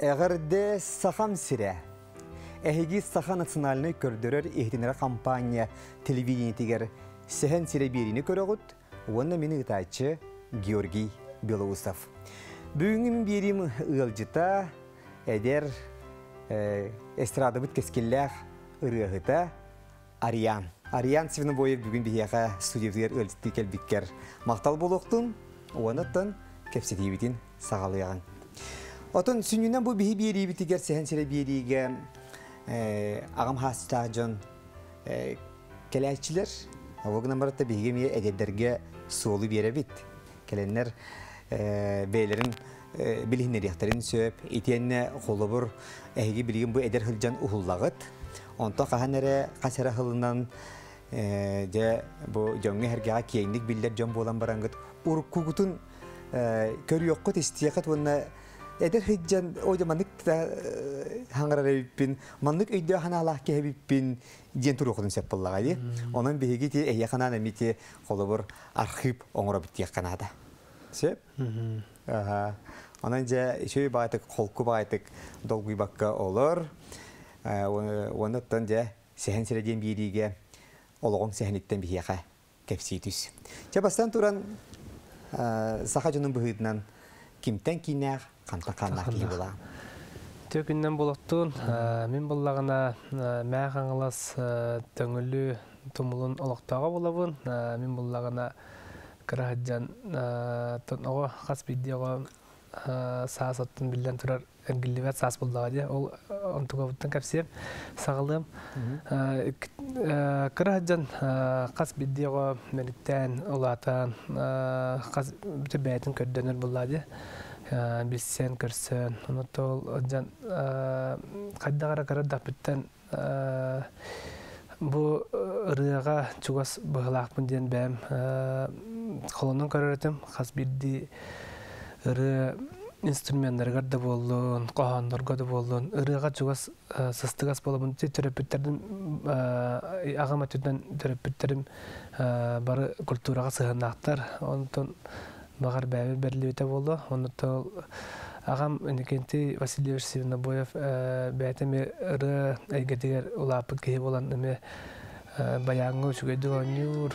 Әгәрдә сахам сире. Әһиги саха национальный көрдөрөр ихтинара компания телевидение тигер сехен сире бирине көрөгөт. Уонна мени ытачы Георгий Белоусов. Бүгүн бирим ылжыта эдер эстрада бит кескелләр ырыгыта Ариан. Ариан Свинобоев бүгүн бияга студиядер ылжытты келбиккер. Мактал болоктун, уонаттан кепсетибитин сагалыган. Отон сүнүнөн бу бии бири битигер сехен сире бириге агам хастажон келечилер огуна баратта бигеме эдердерге соолу беребит. Келеннер бейлерин билинер яктарын сөп, итенне холобур эги билген бу эдер хылжан ухуллагыт. Онто каханере касара хылынан же бу жоңга хергага кейиндик биллер жон болан барангыт. Уркугутун көрүөккөт истиякат вона эдер хылжан ойдамандык хаңарарабиппин, мандык өйдө ханалах кебиппин ден турукудун сеп боллагай. Онун биги ти эяханан эмити холобур архив оңоробиттик канада. Сеп? Онан же шөй байтык, холку байтык долгуй бакка олор. Онуттан же сехен сиреден бириге ологон сехениттен бияка кепситүс. Чабастан туран саха жонун быһыытынан кимтен кинеах канта-канна кии була. Төкүннен болоттун, мен боллагана мää каңылас төңүлү тумулун олоктоого болобун. Мен боллагана кыраһаджан ого хас бидиого саасаттын билен турар энгилибет саас болдага ол онтугабыттан кепсеп сагалым. Кыраһаджан хас бидиого мениттен улатан хас бетин көрдөнөр болдага билсен көрсөн. Онотол жан кайдагара карадак биттен бу ырыга чугас быгылакпын ден бэм холонун көрөрөтөм хас бирди ыры инструменттер да болдун, кохондорго да болдун. Ырыга чугас сыстыгас болобун терапевттердин агаматыдан терапевттерим бары культурага сыгынактар. Онтон багар бәбе берлибете болду. Онтон агам Никенти Васильевич Свинобоев бәтеме ыры әйгетигер улапы кеһи болан эме баяңгы чугайды онюр.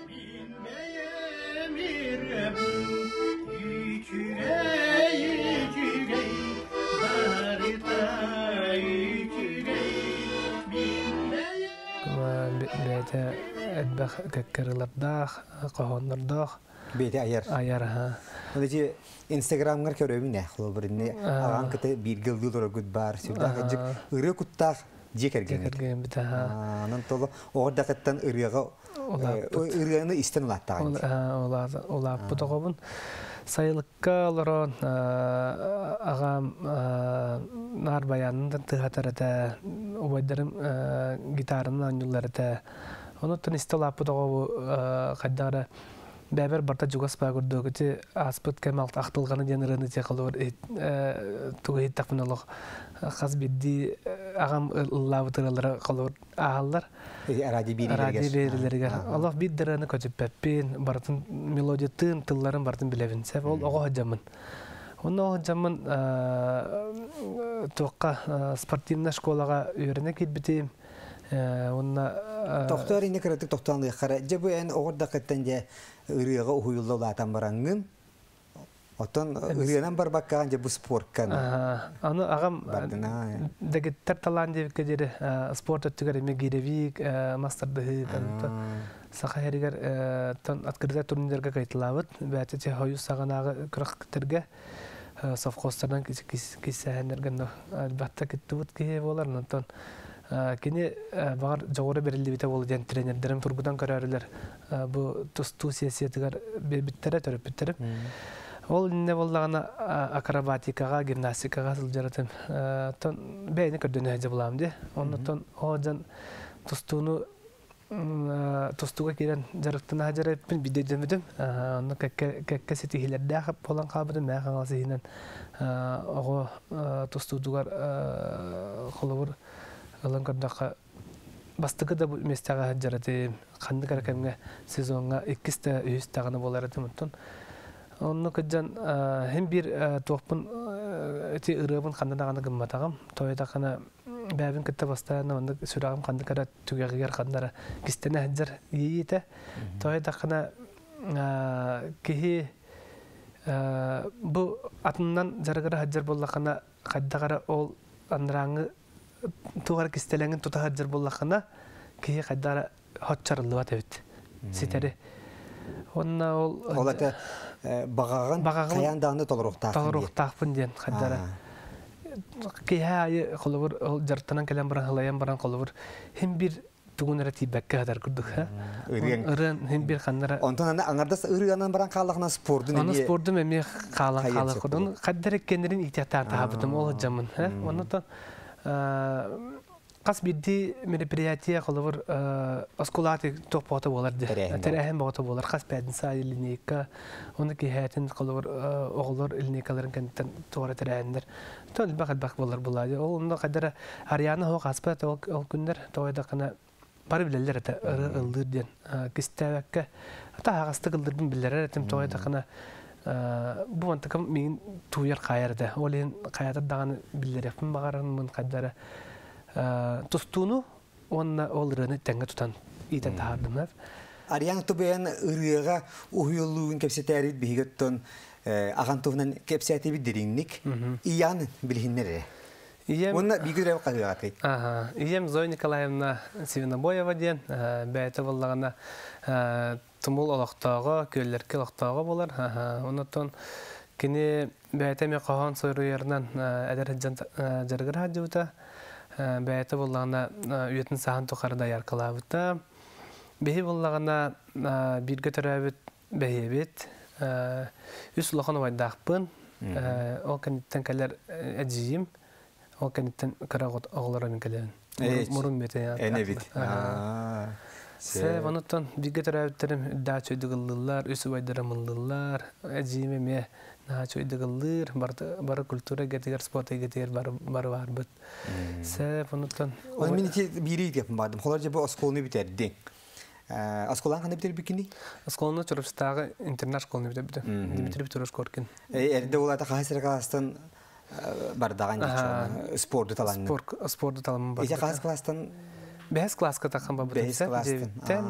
Бәте әдбәх кәккәреләрдәх, кохоннардах. Бәте аяр. Аяр, ха. Онда Инстаграмгар көрөбүнө, холобурны аган кете биргил дулор гудбар, сүдәгә ыры куттак жекерген. Жекерген бите, ха. Анан толо орда кеттен ырыга ырыганы истен улаттаган. Олап бутагыбын. Сайылыкка олорон агам нар баянында тыгатарата обойдарым гитараны анюларата. Онуттан истелап бутагыбы кайдагара бәбер барта жугас багырдыгы аспыт кемалт актылганы денерени текалыр тугыйт такмыналык хас бидди агам лавтыралар калыр ааллар ради бирилерге Аллах биддерени көчүппеппин бартын мелодиятын тылларын бартын билебин сеп ол ого хаджамын Онно хаджамын тоққа спортивный школага үйрөнө кетбитим онна доктор ине керетик докторлы кара жебу эн огорда кеттенде ырыга уюллаатан барангын отон ырыганан бар баккан жебу спорткан аны агам дегеттер талан деп кедери спорт өттүгөр эме гиревик мастарды саха херигер тон открытый турнирлерге кайтылабыт бәтете хою саганагы кырактерге совхоздардан кисәһенерген албатта киттүбүт ке болар нотон кини бар жогору берилибите болду ден тренердерим тургудан көрөрүлөр бу тусту сессиятыгар бебиттере төрөпүттерим ол инне боллагана акробатикага гимнастикага сылжаратым тон бейни көрдөнө же булам де оннотон ожан тустууну тустуга кирен жарыктын ажараппын бидедемедим аны кекке сетихилерде болан кабыдым мен каңалсыйнан ого тустуудугар холобур алан кырдака бастыгы да местага жараты канды каракемге сезонга 2-те 3-таганы болар этимтон Онны кыджан hem bir toqpun эти ырыбын кандаганы гымматагам. Тойда кана бәбин китте постоянно онда сүрагым канды кара түгәгәр кандара кистене хаҗар йите. Тойда кана кихи бу атыннан жаргара хаҗар буллакана каддагара ол анраңы тугар кистеленген тута хаҗар буллакана кихи каддара хатчарлы батыбыт. Ситәре. Онна ол ата багаган каяндагы толоруктакпын ден каддара. Кихи холовор жартынан келен баран халаян баран холовор хим бир тугунара тибекке хадар күрдүк. Ырын хим бир ханнара. Онтон аңардас ырыганан баран каллыгына спордун эми. Аны спордун эми калан курдун. Каддара кендерин иhtiyattar табытым ол жамын. Онтон Кас бидди мероприятие холовор оскулаты топота болар ди. Терехем бота болар. Кас педин сайы линейка. Оны кихетин холовор оголор линейкаларын кенттен тугара терехендер. Тон бак болар булады. Ол онда кадара Ариана хо каспат ол күндер тойда кана бары билелер ата ылдыр ден. Кистебекке ата агасты кылдырдым билер этим тойда кана бу антакам мен туяр кайырды. Ол ен каята даганы билереппин багарын кадара тустуну онна олраны тәңгә тутан итен таһардымнар. Ариан тубен ырыга уйулуын кепсетәрит бигеттон агантовнан кепсәти бидиринник иян билһиннәре. Онна бигерә кагыгаты. Ием Зоя Николаевна Сивинобоева ден бәйте буллагана тумул алактагы, көлләркә алактагы булар. Оннан кине бәйте ме каһан сойрыярнан әдәрҗән җәргәр хаҗута. Бәйте буллагана үетен саһан тохарда яркалабыта. Беһи буллагана биргә төрәбит бәйбит. Үс лохан вайдакпын. Ол кенттен калар әҗием. Ол кенттен карагот огларым келен. Мурун бете. Эне бит. Се вануттан биргә төрәбиттерим дачы дигыллар, үс вайдарамыллар. Әҗиеме ме Nacho idegalir, bar kultura getirir, sporta getirir, bar bit. Se fonutan. Onun miniti biri yapım vardım. Holarca bu askolunu bitirdi. Askolan kanı bitir bikini? Askolunu çorapsıtağı internet askolunu bitir. Dimitri bitirir korkin. Erde olada kahsere kastan bardağın geçiyor. Spordu talanı. Spordu talanı var. İşte kas klastan. Behes klas katakhan babı. Behes klastan. Ten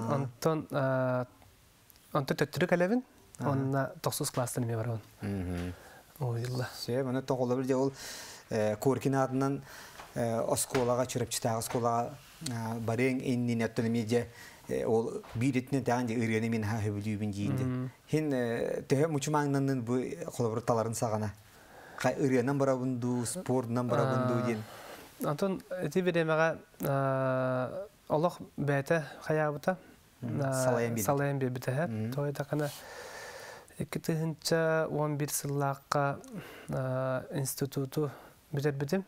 onton tötürük alevin. Onna 9 klassdan me baron. Oyilla. Se, mana toqola bir ol Korkin adından oskolaga çırıp çıtağı oskolaga bareng ennin etnemece ol biritne tağınca öğrenemin ha hübülübün giyindi. Hin tehe muçumağından bu kolaborataların sağana. Kay öğrenen barabundu, spordan barabundu diyen. Anton eti veremege Allah bete hayabıta salayan bir bite. Toyda kana 2011 сыллаққа институту бітер-бітім.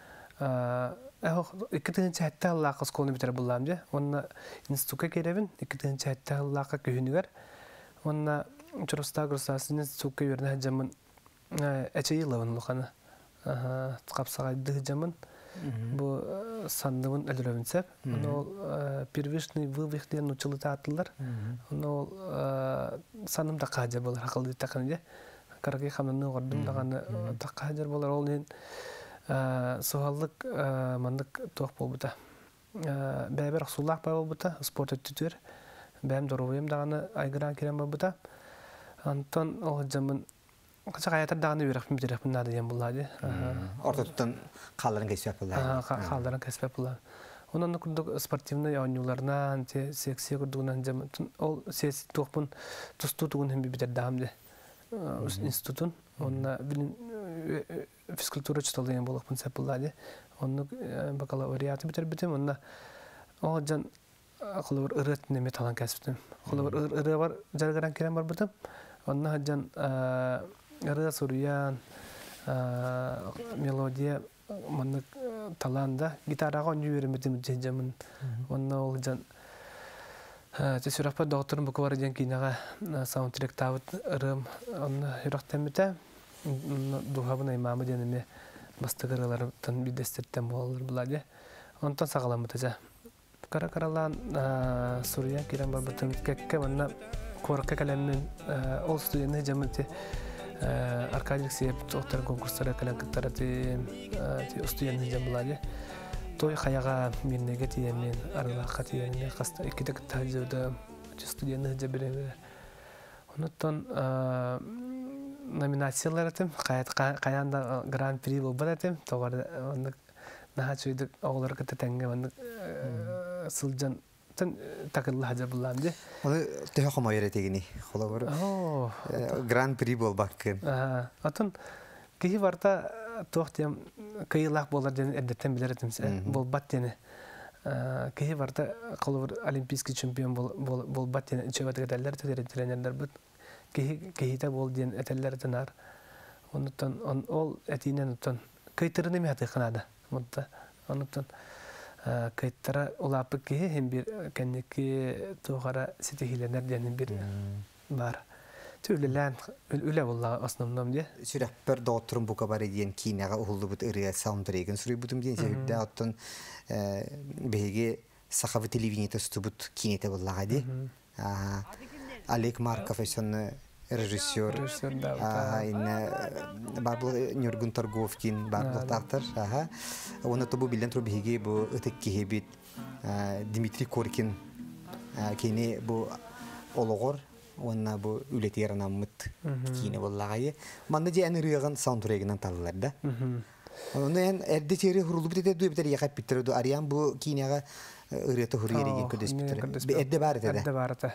2000 хәтті аллаққа сколны бітер бұллам де. Онна институтқа керебін, 2000 хәтті аллаққа күйінігер. Онна Чұрыста Гұрсасының институтқа өріне жамын әче елауын ұлғаны. Қапсағайды жамын. Бұл сандымын әлірөбін сәп. Ол первичный вывихден ұчылыты атылар. Ол саным таққа жар болар, ақылды таққаны де. Қарақи қамнаны ғырдым дағаны таққа жар болар. Ол нен суғалдық мандық тоқ бол бұта. Бәбір ақсулақ бар бол бұта, спорт өттітер. Бәм дұрувайым дағаны айғыран керен бол бұта. Антон ол жамын Kaçak hayatlar dağını verip mi direkt bunlar diyen bulladı. Orta tutan kalların kesip bulladı. Kalların kesip bulladı. Ondan kurduk sportivne oyuncularına, anti seksiye kurduğundan cam, o ses toplum tustuğun hem bir bitir dağımdı. İnstitutun, onunla bilin fizikultura çıtalıyan bulak bunu sep bulladı. Onu bakalavriyatı bitir, onunla o can akıllı var ırıt nemi talan kesiptim. Akıllı var ırı var, jargaran kerem var bitim. Onunla can Arı Suryan melodiya manık talanda gitara on yürümedim cecamın onun olcan tesirapa doktorun bu kadar jen kinaga soundtrack tavut arım onun yürektemite duhabına imamı deneme bastıgaralardan bir destekten olur buladı ondan sağlamıtaca karakaralan Suryan kiran barbatın kekke bana korku kaleminin ol stüdyosu cemati Аркадий Алексеев тоқтар конкурстары каленкаттары те студент жамбылады. Той хаяга миннеге тиенмен арылакка тиенне каста икидек таҗыда студент жабере. Онуттан номинациялар этем, каянда гран-при болбат этем, тогар онда нахачуйдык огларга тетенге онда сылжан такылла хажабылам де. Оны төһө комойре тегини. Холобор. Гран-при болбаккын. Атын кихи барта тохтем кыйлак болар ден эддеттен билеретимсе. Болбат дене. Кихи барта колор олимпийский чемпион болбат дене ичебатыга даллар тренерлер бут. Кихита бол ден этеллер тенар. Онуттан ол этинен оттан кыйтырыны мете канада. Мутта. Онуттан кайттара улапы кихи hem bir кеннеки тухара ситихиленер ден bir бар. Түлелән үле булла основном де. Сүрәппер докторым бу кабар диен кинага улды бут ирия саундтреген сүрү бутум диен себепте аттан беге сахавы телевидение стубут кинете буллага ди. Олег Марков эсен режиссер. Бабл Нюргун Торговкин, бабл тактар. Оны тобу билен трубиге бу ытык кихебит Дмитрий Коркин кини бу ологор онна бу үлетернаммыт кине буллагы. Манда же энергиян саундтрегинен таллар да. Оны эн эрде тери хурулу бите ду битер якап битерди. Ариан бу кинега ырыты хурыйреген көдөс битер. Эрде бар эте. Эрде бар эте.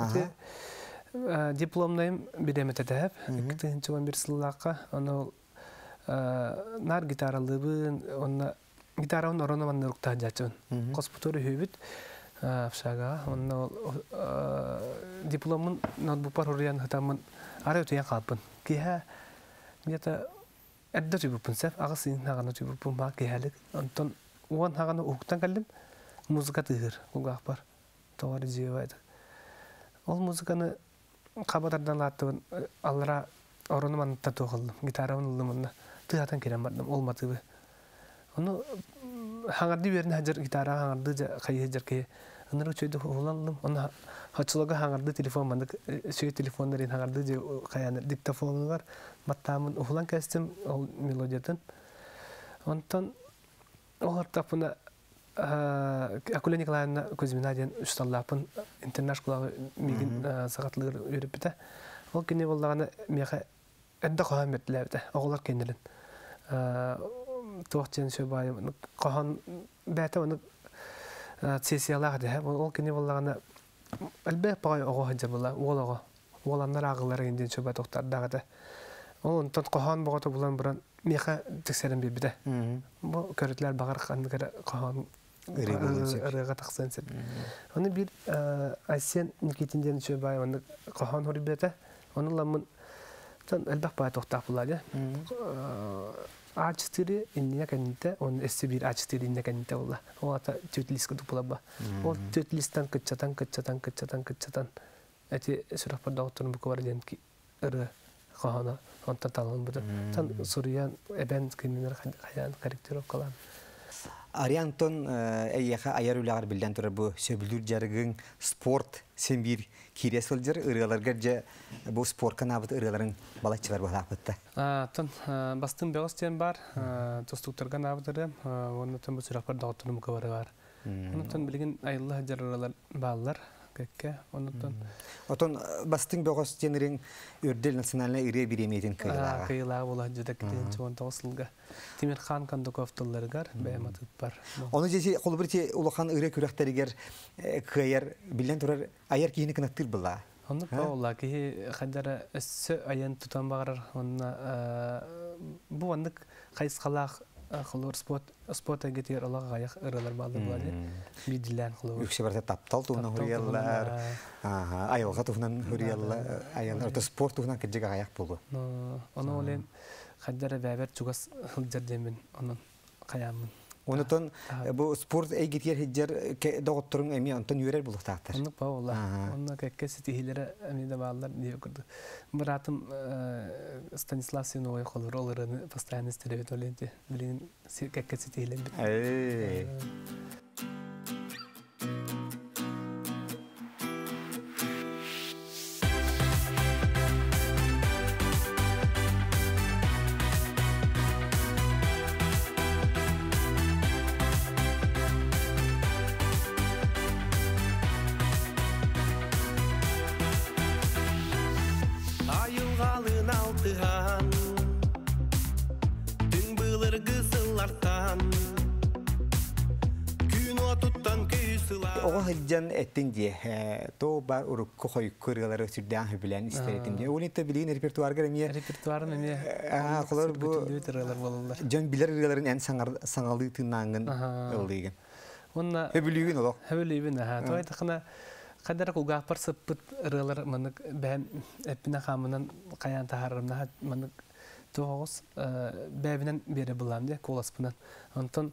Дипломдайым бидемететеп, 2011 сыллакка, аны нар гитаралыбын, онна гитараун орономан урукта жачын. Коспутуру хүбүт, фшага, онна дипломын ноутбукпар уриян хатамын ары өтөйен калпын. Киха где-то эрде түбүппүн сеп, агысын хаганы түбүппүн ба кихалык. Онтон уан хаганы уктан калдым, музыка тыгыр, угак бар. Товары жебайды. Ол музыканы кабадардан аттыбын аллара оронуман татугылдым. Гитаравын ылдымында тыгатан керен бардым, олматыбы. Оны хаңарды берін хажар гитара хаңарды кайы жаркай. Аныры чөйді уландым. Оны хачылага хаңарды телефон мандык, сөй телефондарин хаңарды же каяны диктофоны бар. Маттамын улан кәстім ол мелодиятын. Онтан олар тапына Акуля Николаевна Кузьмина ден үсталлапын интернаш кулағы мегін сағатлығыр өріп біті. Ол кене болдағаны меға әнді қоған бәртілі біті, оғылар кенелін. Тоқтен шөй байы, қоған бәті оны сессиялағы де. Ол кене болдағаны әлбәк бағай оғы хәджар болла, ол оғы. Оланлар ағылары енден шөй бай тоқтардығы де. Ол онтан қоған бағаты болан бұран меға тексерін бей біті. Бұл көрітлер бағар қоған ырыга тақсан сеп. Оны бир Айсен Никитинден чөбай оны қоған хорибете. Оны ламын тан әлбәк бай тоқтақ болады. А4 инне кәнте, оны S1 A4 инне кәнте олла. Ол ата төтлискі тұпылаба. Ол төтлистан күтчатан. Әте сүрақпар дауыттырын бұқы бар ден ки ыры қоғаны онтан талын бұды. Тан Суриян әбән кемінер қаян корректировкалан. Ариантон әйеха аяр үләгәр билдән туры бу сөбүлүр жарыгын спорт сен бир кирес булжыр ыргаларга же бу спорт канабыт ыргаларын балачылар булапты. Тон бастын бегостен бар, достуктарга набыдыр, оны тон бу сүрәпәр дагытын мукабары бар. Оны тон билген айылла жаралар баллар кекке, оны тон. Отон бастын бегостенрин үрдел национальный ире биремедин кыйла. Кыйла була жада кетен чон тосылга. Тимирхан Кандуковтулларгар бәмәтүп бар. Оны жесе колбирти улахан ире күрәхтәргәр кыяр билен турар аяр кийини кынактыр була. Оны баула ки хадара өссө аян тутан багар. Онна бу андык кайсқалак хлор спорт агетер алга гаяк ыралар балды булады. Бидилән хлор. Үксе барда таптал туна хурияллар. Айылга туфнан хурияллар. Аяллар спорт туфнан кеҗега гаяк булды. Оны олен хадара бәбер чугас хылҗар демен онын каямын. Онутон бу спорт әйгетер хиҗер докторың эми онтон юрер булыктактыр. Оны баула. Онна кәккәсе тихиләре әмиде баллар дип күрде. Братым Станислав Синовой холролларын постоянно стереот оленте. Билин кәккәсе тихиләре. артан күн отуттан күйсыла Оға хылжан әттен де, то бар ұрыққы қой көргілері сүрден хүбілен істеретім де. Оны етті білейін репертуар кәрі репертуарын эме Қолар бұл бүтүлүтүралар болалар. жан білер ыргаларын ән саңалы тыңнаңын ылдыйгын. Онна Хөбілігін олық. хөбүлүбүн той тахына кадара кулга парсыппыт ыргалар манык бәм эппине хамынан каян тахарымна манык тоғыз бәбинен бере булам де коласпынан. Онтон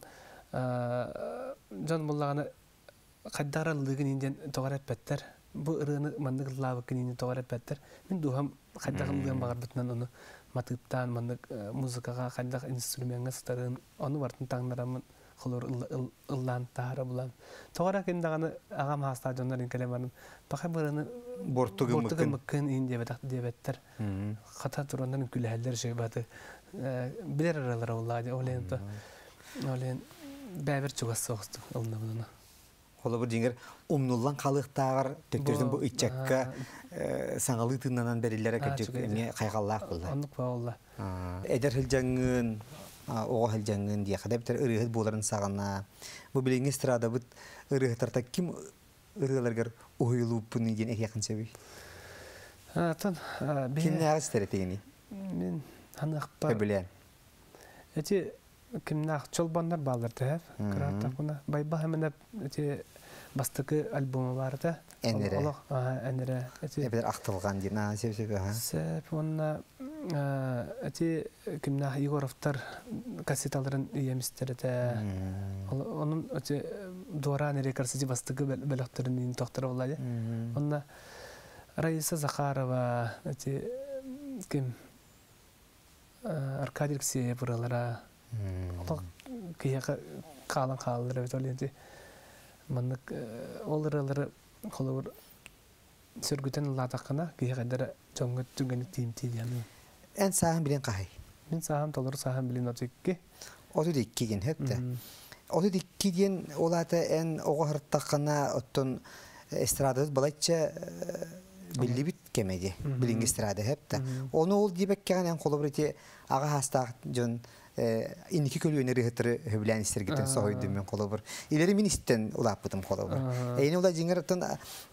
жан буллаганы каддаралыгын инден тоғар эппеттер. Бу ырыны манык лавыкын инден тоғар эппеттер. Мен духам каддагылыгын багарбытынан оны матыптан манык музыкага каддаг инструментга сытарын оны бартын таңнарамын холор ыллан тахара булам. Тоғара кендаганы агам хастадjonların келемарын бака бырыны бортугымыкын инде дебеттер. Хата турандан күләлләр шәйбаты. Билер аралар улады. Олен бәбер чугас соғысты ылна буна. Қолы бір жеңер умнуллан қалықтағыр төктерден бұл үтчәкка саңалы тыңнанан бәрілері көпчік әне қайғаллақ болды. Анық ба олла. Әдер хілжаңын, оға хілжаңын дия қада бітер ұрығыт боларын сағана. Бұл біліңі страда бұд ұрығыттарда кім ұрығыларғар ойылу бұны ден әк яқын сөбей? Кім нәғыз тәреттегені? Мен анық бар. Көбілен. Әте кимнах чолбандар балдырды хәп. Кыраттак буна байба хәменә эти бастыкы альбомы бар да. Әнере. Әнере. Әбер ақтылған дина себеп ха. Сәп онна эти кимнах Егоровтар кассеталарын иемистерде. Onun эти Дора рекордсы бастыкы беләктерин тоқтыра булады. Онна Раиса Захарова эти ким Аркадий Алексеев буралара кияка калан калдырып өтөлөнтү. Мандык оларалары колор сөргүтен латакына киягадара жоңгөт түгөнү тимти дияны. Ән саһам билен кахай. Мен саһам толор саһам билен отыкки. Оты дикки ген хетте. Оты дикки ген олата ән ого хартакына оттон эстрадас балача билли бит кемеди. Билин эстрада хетте. Оны ол дибеккеген ән колобрити ага хастак жон иники көлүнө рехтер хөблән истергетен сойдым мен колобур. Илери мен истен улаппытым колобур. Эйне ула жиңертен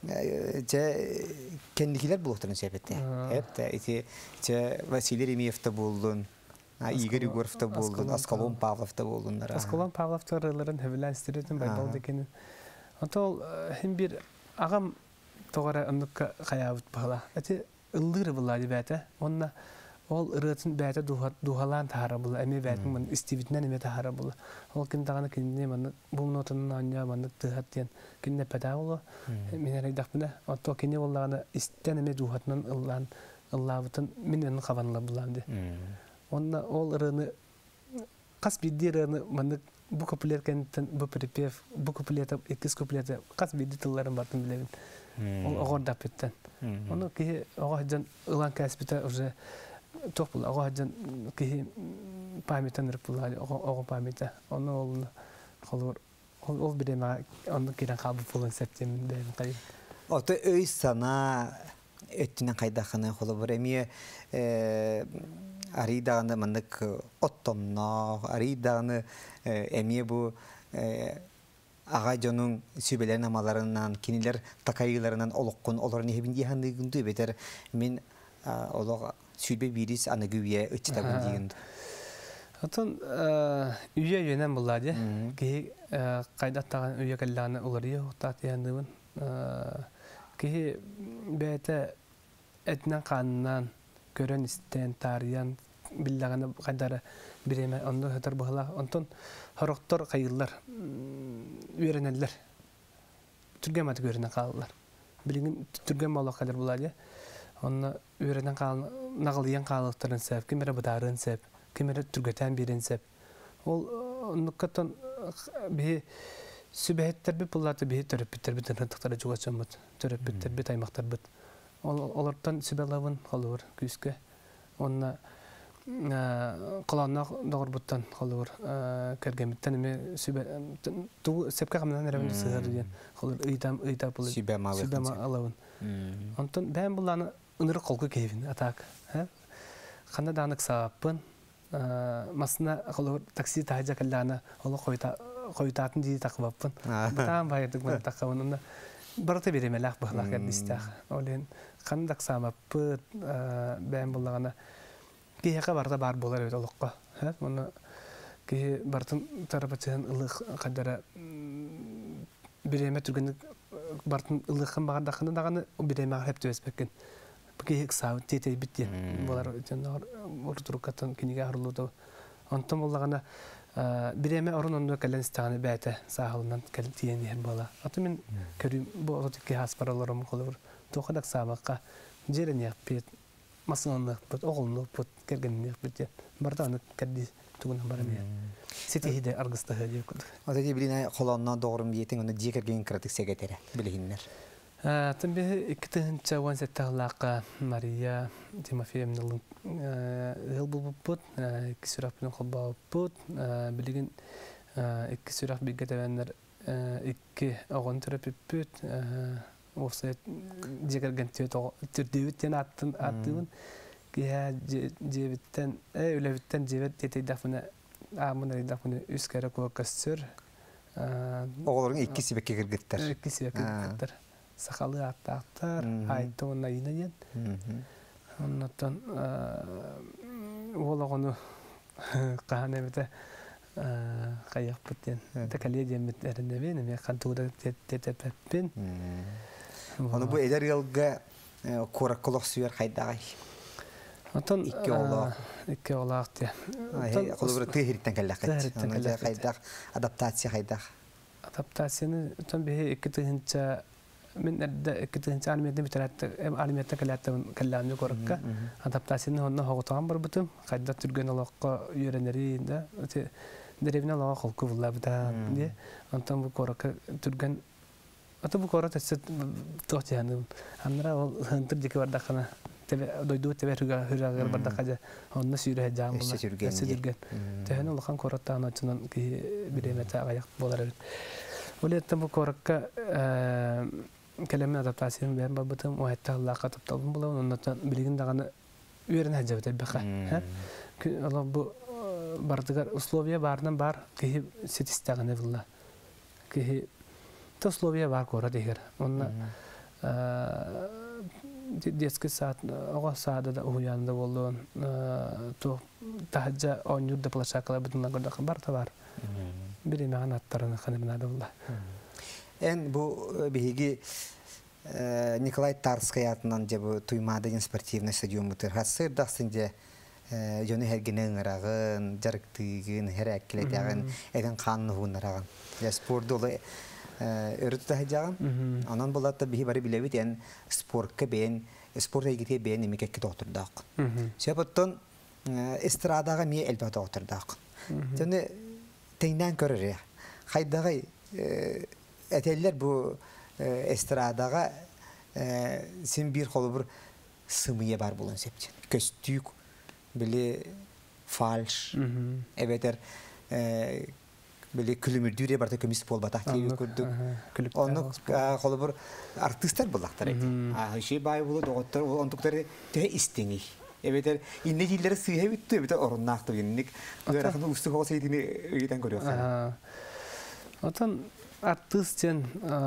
же кендикилер булуктырын сепетте. Хепте ити же Василий Ремиевта булдун. Игорь Егоровта булдун, Аскалон Павловта булдундар. Аскалон Павловтарларын хөблән истергетен байбал декени. Атол хим бир агам тогара ындыкка каябыт бала. Эти ылдыр булады бәте. Онна ол ырытын бәте духалан тахара була, эме бәтин мен истивитнен эме тахара була. Ол киндаганы кинне мен бу нотын anya мен тыгаттен кинне пәдә була. Мен райдак менә атто кинне булганы истен эме духатнан ыллабытын менен хабанла булам ди. Онда ол ырыны кас биддираны мен бу куплет кенттен бу припев, бу куплет экис куплет кас биддитларын батын билебин. Ол огорда петтен. Оны ки огордан ылан каспита уже топул агажан ки памятан репулали ого памята оны ол холор ол биреме аны кирен кабы булын септем ден кай. Ото өй сана өттүнөн кайдахана холор эми ариданы мындык оттомно ариданы эми бу агажонун сүбелер намаларынан кинилер такайыларынан олоккун олорун хебин дихандыгынды бетер мен олог Sübe biris ana güye öçte bildiğinde. Atın üye yönem buladı ki kaydattağın üye kallanı olariyor tatyanın ki bete etnen kanından gören isten tarihan billagana kadar bireme onda hatar bahla onton haroktor kayıllar öğrenenler Türgemat görünen kalırlar. Bilgin Türgem Allah kadar buladı. Onu öğrenen kalın nağlayan kalıqların sebep, kimere budarın sebep, kimere Türgeten birin sebep. Ol nukatan bir sübhetler bir pullatı bir törepitler bir tırnakları çok açamad, törepitler bir taymaklar bit. Olardan sübelavın kalır küske. Onunla qalanaq doğrubuttan qalır. Kergemitten mi sübe tu sepka kamdan nereden sığır diyen. Qalır ıyda bulu. Sübe malavın. Ondan ben bulanı ınırı kolgu keyfin atak. Qanda danık sapın масына холор такси тажа каллана оло койтатын ди такбаппын. Бутан байдык мен такабынна барта беремелак бахлак кадистах. Олен кандак самаппы бәм буллагана киһәкә барда бар булар бит олыкка. Моны ки бартын тарапачын ылык кадара биреме түргән бартын ылыккан баганда ханы даганы биреме хәп төспеккен. Ки сау тете бит булар өчен туркатын киниге харлыды. Антым буллагана биреме орынында кален станы бәте сахалынан кален тиен бала. Аты мен көрүм бу отыки хаспараларым кылыр. Тохадак сабакка жерене пет масынлык бут оголнук бут кергенне бит. Барданы кадди тугун бараме. Сетиде аргыста хәҗә куд. Аты билине холонна догрым диетен аны дикерген кратик секретаре билгеннәр. Тамбе иктенче ван сетталака Мария Тимофеевна гылбу бут кисурапны хобба бут билген кисурап бигетевеннер икки агон терапевт офсет дикерген түрдүттен аттын кия жебиттен өлөбүттен жебет тетейдафына амына дафына үскәрә кокастыр Оголорун икки сибекке киргиттер. Икки сибекке киргиттер. Сахалы аттактар, айтон найнен. Оннан олагону каһанемете каяппытен. Текаледем метерневен, ме кантуда тетеппен. Аны бу эдер ялга кораколок сүйер кайдагай. Онтон икки олак те. Колбур тегириттен келлакет. Аны кайдак адаптация кайдак. Адаптацияны онтон бе икки тыгынча من كتير عالمية بترات عالمية تكلاتهم كلامي كوركا أدابتاسيون هون هو طعم بربطهم قد ترجعنا لقى يورنري ده دريبنا لقى خلقه والله بتاع دي أنتم بكوركا ترجعن أنتم بكورة تست توجه هنم هنرا هنتر ديك وردا خنا تبع دويدو تبع هرجع غير بردا خجا هون نسيره جام والله نسيرجن تهنا لقى كورة تانا تنان كي بدينا تاعي بولار ولي أنتم بكوركا كلامنا adaptasyon ben babam o hatta alaka taptalım bulan ondan bilgin dağını öğreneceğiz tabii ha Allah bu bardıgar usloviya bardan bar ki setistağını valla ki usloviya var kora diğer onunla детский сад ага сада да уянда болдон то тахажа онюрда плашакла бүтүн гөрдө бар та бар бири маанаттарын ханымна да булла En bu bihi Nikolay Tarskaya atından bu Tuymada спортивный stadion butur. Hasır dağsınca jonu hergenen arağın, jarıktığın, her akkiletağın, eden kanlı hun arağın. Ya spor dolu örüt dağacağın. Anan bulatta bihi bari bilevit en sporka beğen, sporta ilgili beğen emekekki dokturdağın. Sebaptan estradağa miye elbette dokturdağın. Jonu teynden körür ya. Haydağı Eteller bu estradaga sen bir kolubur sımıya var bulan sepçen. Köstük, böyle falş, eveter böyle külümürdüğüre barda kömüs pol batak diye kurduk. Onu kolubur artistler bulaktar. Şey bay bulu doktor, ondukları te isteni. Eveter innecileri sığhe bitti, eveter orunnaktı yenlik. Görakında ustu olsaydığını öğreten görüyor. Atan artistchen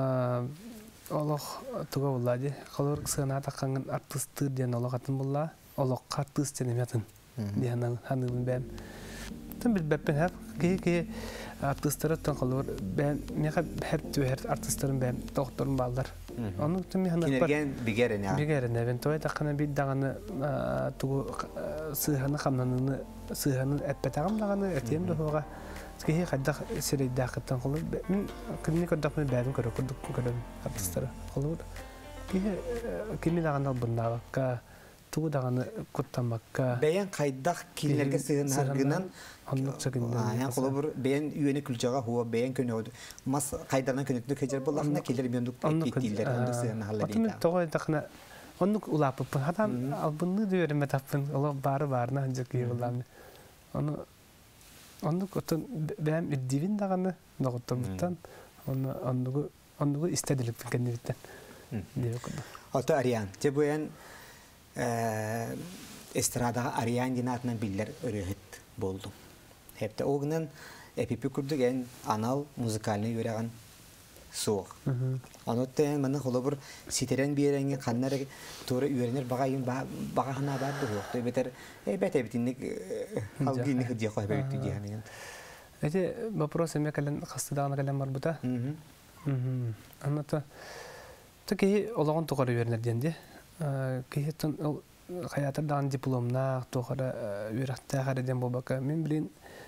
Allah tuga bulladı. Kalor sana takkan artisttir diyen Allah atın bulla. Allah artistchen emetin. Diyen hanım ben. Tam bir ben hep ki artistler tan kalor ben ne hep tüher artistlerin ben doktorum ballar. Onu tüm hanım. Kinergen bigeren ya. Bigeren ben toy takkan bir dağını tugu sıhanı kamlanını sıhanı etbetağım dağını etiyem de hoga. Ki kadar seri dağıttan olur. Ben kimi kadar mı beğendim kadar artistler olur. Ki kimi dağında bunlar ka tuğ dağını kutlamakka. Beğen kaydak kilerge sığınargınan anlık çekinden. Yani kolabor beğen üyene külçağa huwa beğen könüyordu. Mas kaydanan könütünü kecer bulakna kiler biyonduk ettiler anlık sığınarlar değil. Atımın toğu dağına anlık ulapıp hatta albını diyorum metapın Allah barına ancak iyi bulan. Onu Onluk ben divin dağını noktadan onu istedilik kendimden diye okudum. Hatta arayan, cebuyen estrada arayan cinatından biller öğret. болдum. Hepte oğunan epipi kurduk en anal müzikalini yürüyen soğuk. Anotta yani bana kolabur siteren bir yerengi kanlara doğru üyerenir bagayın bagahına vardı yok. Beter bete bitinlik halginlik diye koy böyle diye yani. Эти вопросы мне кален хастыдагына кален бар бута. Анната таки олаган тогары бернерден де. Киһеттен хаятырдан дипломна тогары үрәттә хареден булбака. Мен билен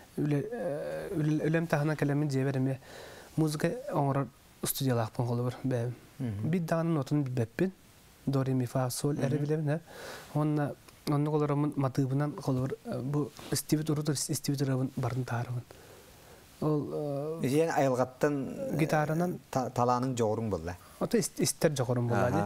үлем тахана калемин жебереме музыка оңор студиялакпын голубur бе. Бит даганы нотун билбеппин. До ре ми фа сол эре билебин. Онна онны голоромун матыбынан голубur бу стивитурабын барын тарыбын. Jen ayılgattan gitarının talanın joğurun buldu. Ota ister joğurun buldu.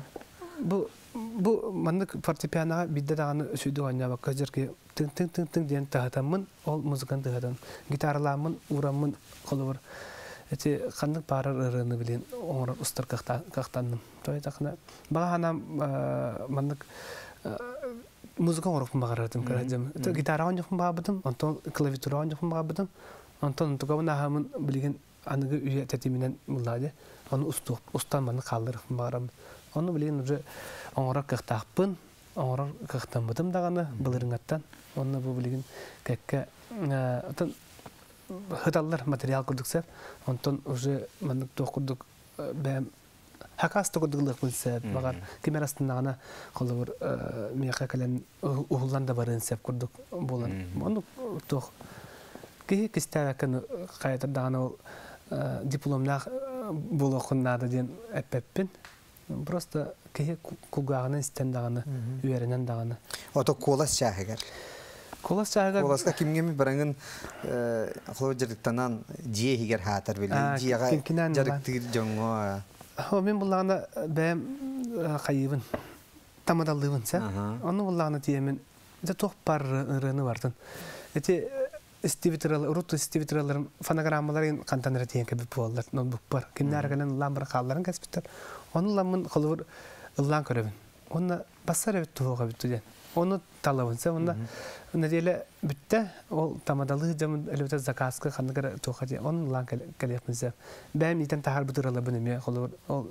Bu manlık fortepianoga bidde dağını süydü oynayan bakıcır ki tın tın tın tın diyen tahatamın ol müzikan tahatam. Gitarlamın uğramın kolu var. Eti kandık parar ırığını bilin oğrar ustar kaktandım. Toy takına. Bağa hanam manlık müzikan oğrufun bağırırdım karacım. Gitara oynayıfın bağırdım. Ondan klaviatura oynayıfın bağırdım. Ondan tukabına hamın bilgin anıgı üye tetiminden bulladı. Onu ustan bana kaldırıp bağıram. Onu bilgin ucu oğrar kıhtaqpın, oğrar kıhtambıdım dağını bılırıngattan. Onu bu bilgin kekke ondan hıdallar materyal kurduk sep. Ondan ucu manık dokurduk ben hakas dokurduklık bilsep. Bağır kimer astındağına kolu var miyaka kalen uğullan da barın sep kurduk bulan. Onu toq ki kistakan kayıtırdan o diplomlar buluşunlarda diyen epepin. Просто ki kugağının istendağını, üyerinden dağını. O da kolas şahıgar. Kolas şahıgar. Kolaska kimgemi barangın xolojarıktanan jiye higer hatar bile. Jiyaga jarıktır jongo. O men bullağına ben kayıbın. Tamadallığın sen. Onu bullağına diyemin. De toh parrını vardın. Eti Stevitiraların fonogrammaların kantanları diyen gibi bollar. Notebook var. Kimler gelen lambar kalların kesbitler. Onu lamın kolur ıllan körevin. Onu basar evet tuğga bitti diyen. Onu talabınsa onda ne diyle bitti. O tamadalı camın elbette zakaskı kandıkara tuğga diyen. Onu ıllan kaleyapınsa. Ben iten tahar bitirala bünüm kolur.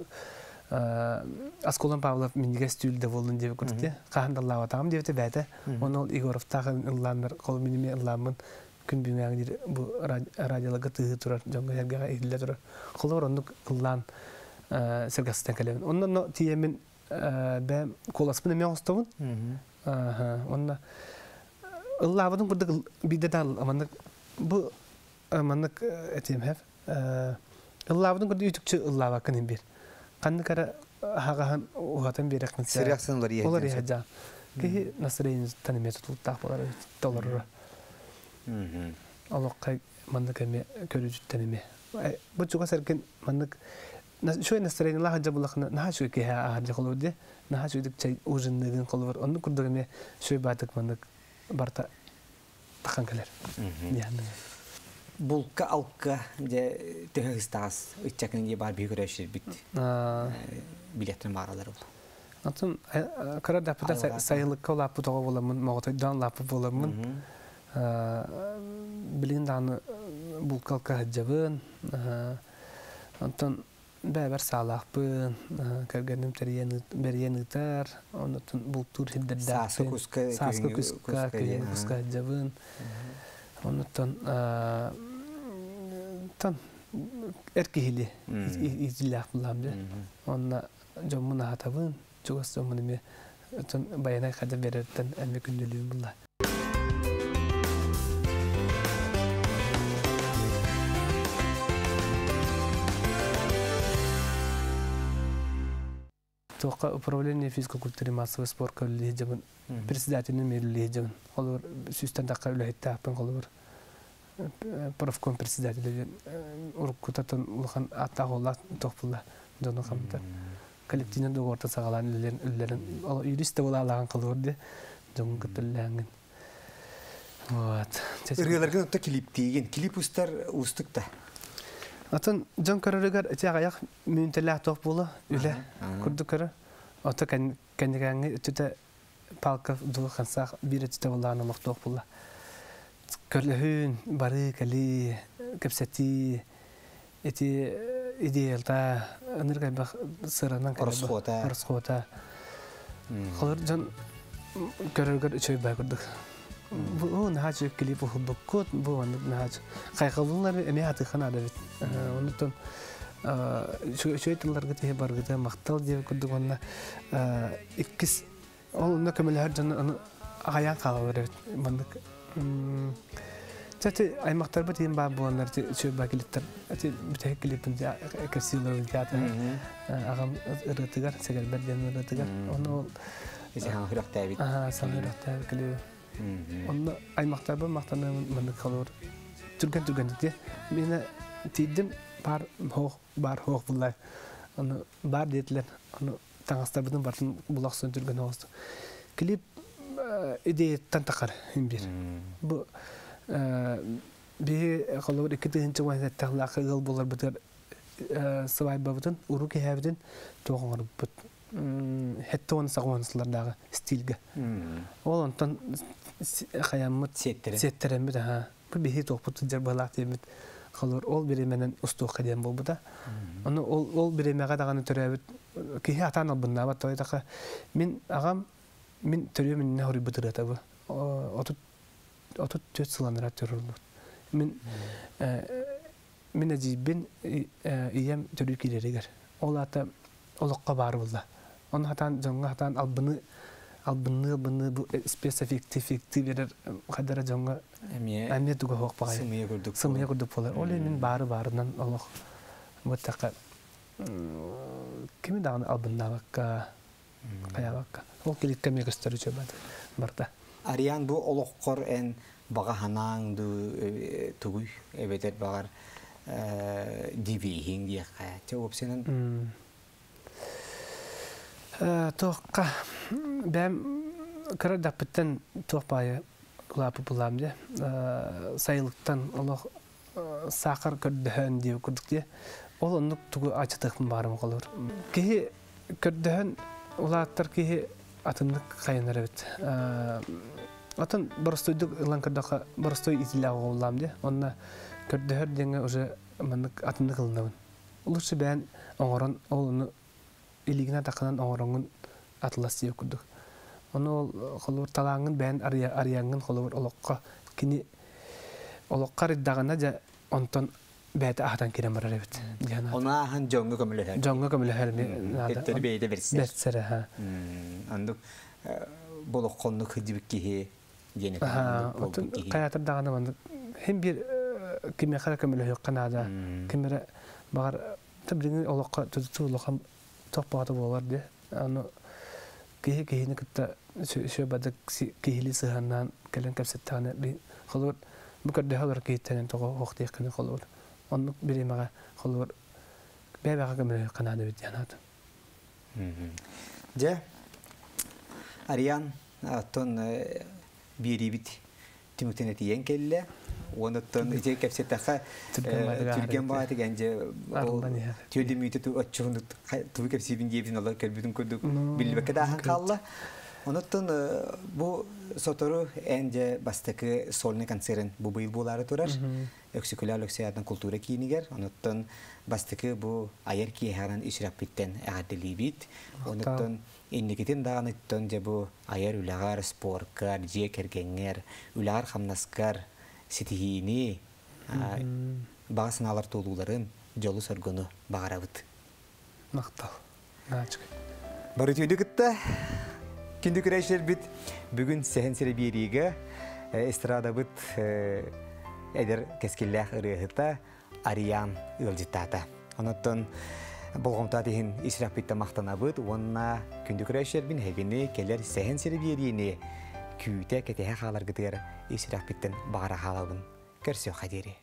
Askolan Pavlov minige stüylde volun diye kurdu. Kahandallahu tamam diye bete. Onu Igorov tağın ıllanlar kol minime ıllanmın gün büyüyen bu radyola gıtığı turar. Jonga hergâ eğiyle turar. Kolor onu ıllan sergasıdan kalevin. Ondan tiyemin ben kolasmını mi ağustağın? Ondan ıllavadın burada bir de dal amanlık bu amanlık etiyem hep. Illavadın burada yütükçü ıllavakın bir. Kandı kara hağahan uğatan bir yakın. Seriyaksınlar iyi. Olar yahaca. Ki nasırayın tanımaya tutulup tağbaları doları. Alokkay mandık emi körücü tanımaya. Bu çok serken mandık şöyle nasırayın la hacca bulakına naha şöyle ki hacca kolu diye. Naha şöyle çay uzunluğun kolu var. Onu kurduk emi şöyle batık mandık barta takan kaler. Yani. Bulka alka de tehestas içekin diye bar büyük reşir bitti. Biletlerin mağaraları oldu. Atın karar dapıda sayılık olapı toğa olamın, mağataydan lapı olamın. Bilin dağını bulka alka hacabın. Atın beraber sağlaqpın, kergenim beriyen ıtar. Onatın bultur hidderdapın. Sasku kuska, köyün kuska hacabın. Onatın tan erkehili izillah bulamdı. Onna jomun hatabın çok jomun mi tan bayana kadar verirten elme gündülüğüm bullah. Toqa upravlение физической культуры массовой спорт коллеги жабын председателин мерлиги жабын. Олар сүстен дакка үлөйттә апын олар. Профком председатель уруккутатын улхан атагылла топулла жону камта. Коллективный договорда сагалан үлләрен юрист була алаган кылдырды. Жону көтөлләнгән. Вот. Үргеләргә тә клип диген. Клип устар устыкта. Атын жон көрөргөр этягаяк мүнтелә топ була үле курду көрө. Ата кәнегәңге төтә палка ду хансак бир төтә булган топ була. Köllehün bari kali kapsati eti idealta anırga bak sıranan Arasxota. Kalır can görürgör içöy bakırdık. Bu nahacı klip bu bu nahacı. Kaykalınlar emi hatı kanada bit. Ondan şöyle tıllar gıtı var gıtı maktal diye kurduk onunla ikis onunla kömeli her canı ayağa kalır evet bandık. Zaten aymaktar bu diyeyim ben bu anlar şöyle bakilitler. Zaten bir tek klipin kesiyorlar zaten. Ağam ırıtıgar, segal berden ırıtıgar. Onu bize hangi rakta bit. Sanki rakta klip. Onu aymaktar bu maktarına bandık kalır. Türkan diye. Beni tiddim bar hoq bulay. Onu bar dediler. Onu tangastar bütün barın bulaq söndürgen oldu. Klip ideyetten takar bir. Bu bir kalır iki tığınca var tahlaq gal bular bitir sıvay babıtın uruki havdin toğur bit. Hatta onu sağwanslardağı stilge. Ondan xayamut setteremit ha. Bu bir toqput jarbalaq demit. Kalır ol birimenen ustu kadem bu da. Onu ol birime kadağını törəbit ki atan albında bat toyda min törümin ne hori bitir tabi. Otut töt sılandıra törülür. Min acibin iyem törü kireriger. Ol ata olaqqa bar bulda. Onu hatan jonga hatan albını bu spesifik verir kadara jonga Amir tuğ hoq bağay. Sımıya kurduk polar. Olenin barından Allah mutlaka kimi dağın albında bakka kaya bakka. O kilit kemi gösterici barda. Ariyan bu oloqqor en baga hanang du tuğuy evet bagar divihin diye kaya. Cevap senin. Toqqa ben karar dapıttan toqpaya ulapı bulam diye sayılıktan Allah sakar kördühön diye kurduk diye olunluk tuğu açıtıqın barım olur. Ki kördühön ulatlar ki atınlık kayınlar evet. Atın barıstoyduk ılan kırdaqa barıstoy itilağı oğulam diye onunla kördühör denge oje atınlık ılınavın. Olursa ben oğuran oğunu iligine takınan oğuranın atlas diye kurduk. Onu kolur talangın ben arayangın kolur olokka kini olokka riddagana ja onton bete ahdan kirem var evet. Ona han jonga kömülüher. Jonga kömülüher mi? Etleri beyde versin. Bersere ha. Anduk bolokkonlu kıcıbık kihi yeni. Otun kayatır dağına bandık. Hem bir kimya kara kömülüher kanada. Kimya bağır tabi olokka tututu olokka tohbatı bolar diye. Onu kihini kıtta şu badak kihili sıhandan gelen kapsettane bir kalır bu kadar halar kihitten toğu hoqtiye kını kalır onu birime kalır bebeğe gömülü kanadı bityanat. Je Ariyan ton biri bit timukteneti yenkelle ondan içe kapsetta Türkiye bağıtı gence tüyde müyte tu açığını tu kapsibin diyebin Allah kalbidin kurduk bilbeke daha kalla. Ondan bu sotoru ence bastaki solne kanserin bu bayıl boları turar. Eksiküler lökseyatın kultura kiyiniger. Ondan bastaki bu ayar ki heran işrap bitten adeli bit. Ondan indikitin dağını tönce bu ayar ülagar sporkar, jeker genger, ülagar hamnaskar sitihini bazı sınavlar toluların jolu sorgunu bağırabıt. Naqtal. Naçık. Barı tüydü gitti. Kündük reşler bit. Bugün sehen sere biriga estrada bit eder keskillah ırıhıta Ariyan ılcıtata. Ondan bolğumtatihin israf bitte maqtana bit. Onna kündük reşler bin hegini keller sehen sere birini küyte ketehe xalar gider israf bitten bağıra xalabın. Körsüyor xadiri.